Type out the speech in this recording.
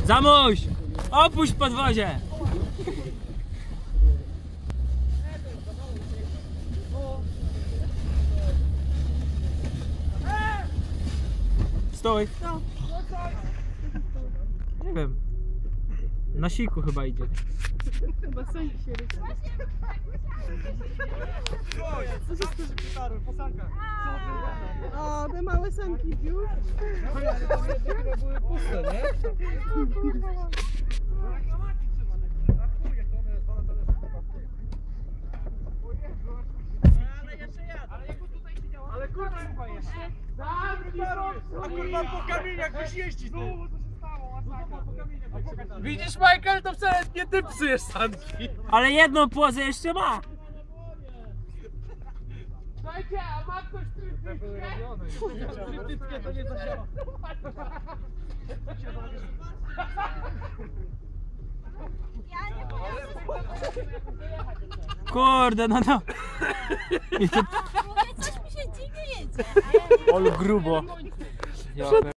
Zamuś! Opuść podwozie! Stój! Nie wiem. Na siku chyba idzie. Chyba sądzi się ryczy. O, te małe sanki już. Chyba były puste, nie? Ale kurwa chyba jeszcze. A kurwa po kamieniach byś jeździć. Widzisz, Michael, to wcale nie ty psujesz sanki. Ale jedną pozę jeszcze ma! Słuchajcie, a ma ktoś trytytkę? Trytytkę to nie zadziała. Kurde, no. I to... Coś mi się dziwnie jedzie. Olu grubo.